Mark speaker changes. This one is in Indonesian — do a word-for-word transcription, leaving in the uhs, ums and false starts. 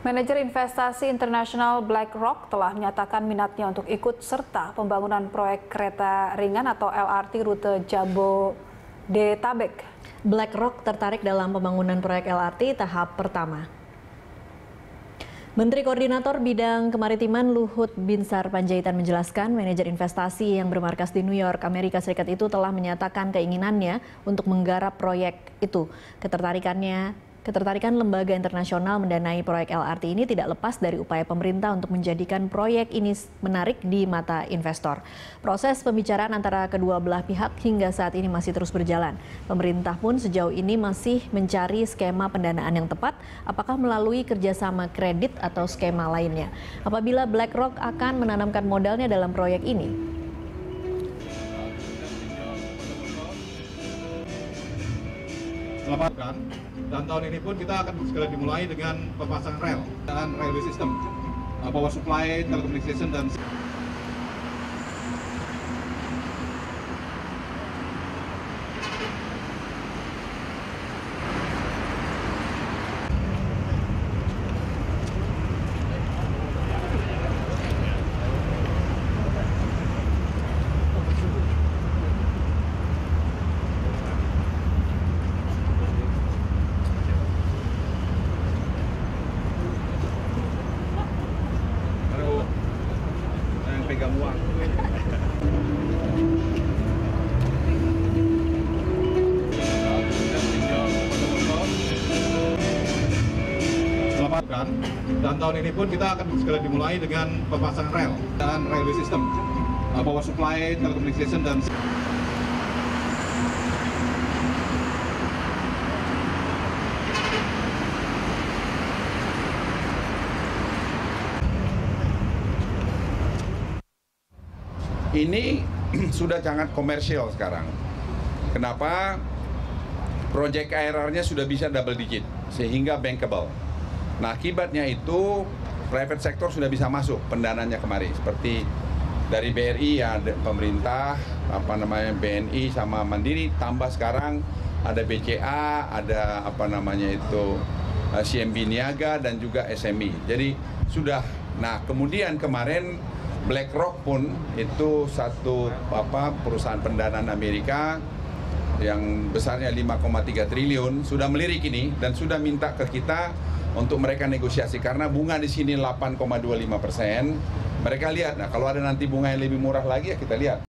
Speaker 1: Manajer investasi internasional BlackRock telah menyatakan minatnya untuk ikut serta pembangunan proyek kereta ringan atau L R T rute Jabodetabek.
Speaker 2: BlackRock tertarik dalam pembangunan proyek L R T tahap pertama. Menteri Koordinator Bidang Kemaritiman Luhut Binsar Panjaitan menjelaskan manajer investasi yang bermarkas di New York, Amerika Serikat itu telah menyatakan keinginannya untuk menggarap proyek itu. Ketertarikannya Ketertarikan lembaga internasional mendanai proyek L R T ini tidak lepas dari upaya pemerintah untuk menjadikan proyek ini menarik di mata investor. Proses pembicaraan antara kedua belah pihak hingga saat ini masih terus berjalan. Pemerintah pun sejauh ini masih mencari skema pendanaan yang tepat, apakah melalui kerjasama kredit atau skema lainnya. Apabila BlackRock akan menanamkan modalnya dalam proyek ini,
Speaker 3: Selamatkan. Dan tahun ini pun kita akan segera dimulai dengan pemasangan rel dan railway system, power supply, telecommunication, dan pegang uang. Selamatkan. Dan tahun ini pun kita akan segera dimulai dengan pemasangan rel dan railway system, power supply, telecommunication, dan
Speaker 4: ini sudah sangat komersial sekarang. Kenapa? Proyek A R R-nya sudah bisa double digit, sehingga bankable. Nah, akibatnya itu private sector sudah bisa masuk pendananya kemari. Seperti dari B R I, ya pemerintah, apa namanya B N I sama Mandiri, tambah sekarang ada B C A, ada apa namanya itu C M B Niaga, dan juga S M I. Jadi sudah. Nah, kemudian kemarin BlackRock pun itu satu apa perusahaan pendanaan Amerika yang besarnya lima koma tiga triliun sudah melirik ini dan sudah minta ke kita untuk mereka negosiasi karena bunga di sini delapan koma dua lima persen. Mereka lihat, nah kalau ada nanti bunga yang lebih murah lagi ya kita lihat.